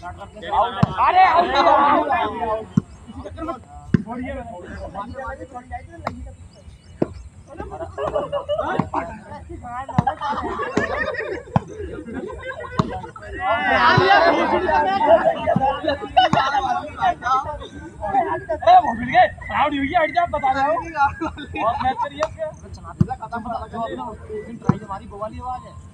अरे बता रहा हूँ हमारी बोवाली आवाज है।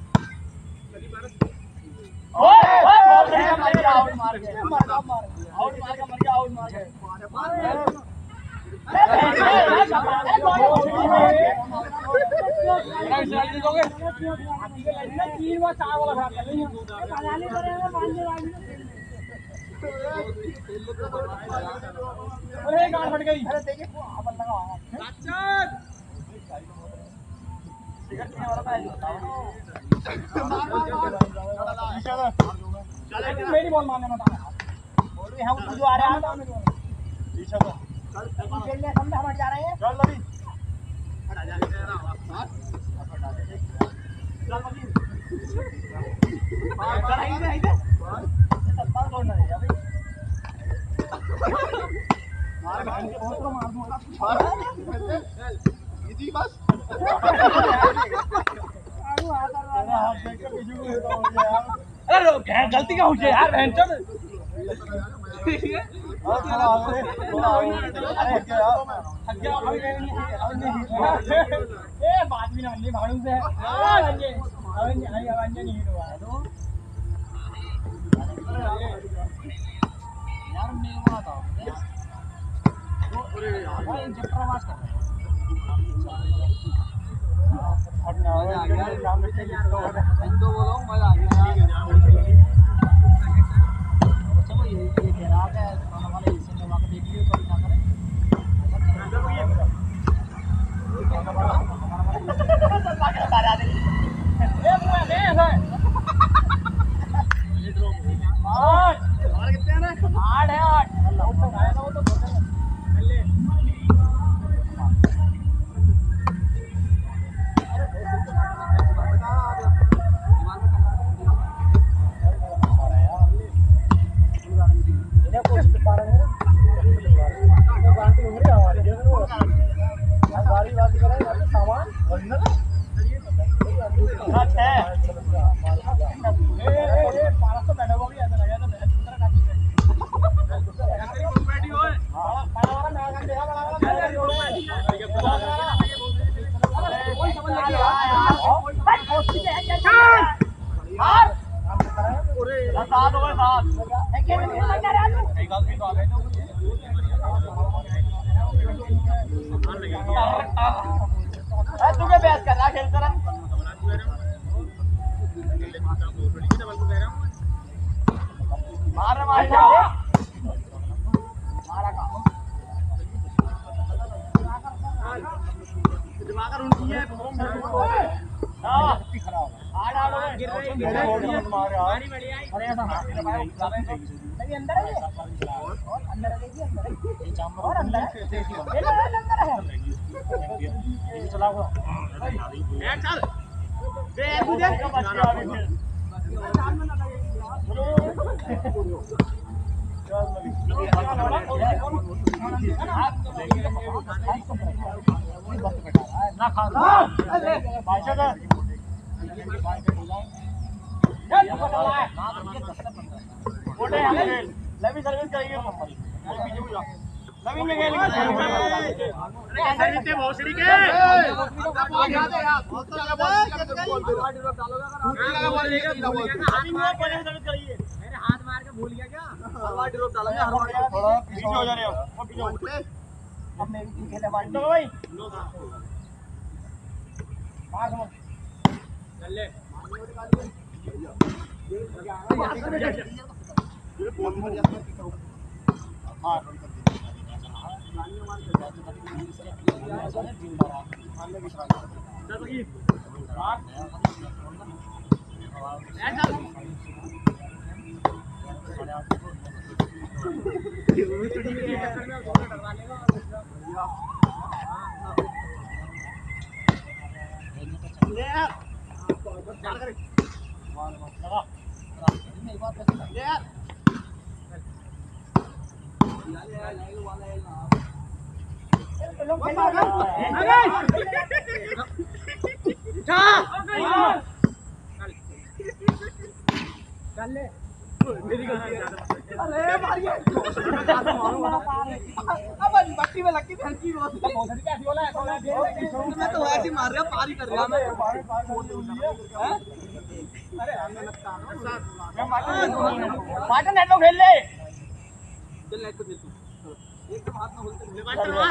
फट गई मेरी बॉल मारने मत हम जो आ रहा है हम हट जा रहे हैं। अरे गलती का हुई यार बात भी ना भाड़ू से नहीं हुआ यार मेरे को बताओ तुझे बहस कर रहा खेल कर मार लवी सर्विस करेंगे लवी में हाथ मार के भूल गया क्या ड्रॉप डालोगे थोड़ा पीछे हो जा रहे हो अब मेरी खेले भाई चल ले मेरी गलती है। अरे भाई अब बट्टी में लग के फैंकी रोज कैसी बोला है मैं तो ऐसे मार रहा पार ही कर रहा मैं अरे हमने लगता मैं मार्टन नेट में खेल ले चल नेट पे खेल तू एकदम हाथ में बोलते ले मार्टन मार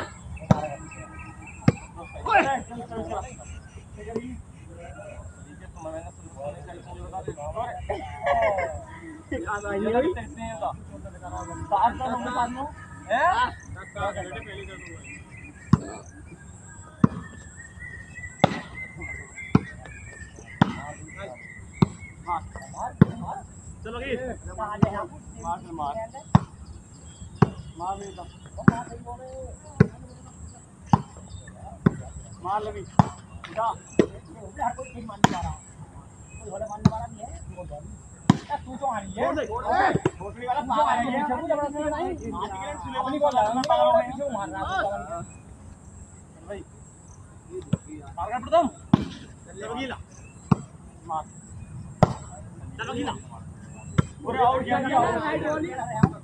याद आई नहीं अभी देखते हैं तो सात का नंबर बाद में हैं पहले कर दूंगा चलो जी मार मार मार बेटा मार लगी जा हर कोई ठीक मान पा रहा कोई वाला मान पा रहा नहीं है तू तो आ रही है भोसड़ी वाला पार आ रही है जबरदस्ती नहीं अपनी को लगा पागल में क्यों मार रहा है भाई मार कर प्रथम चलो गीला मार चलो गीला पूरे आउट किया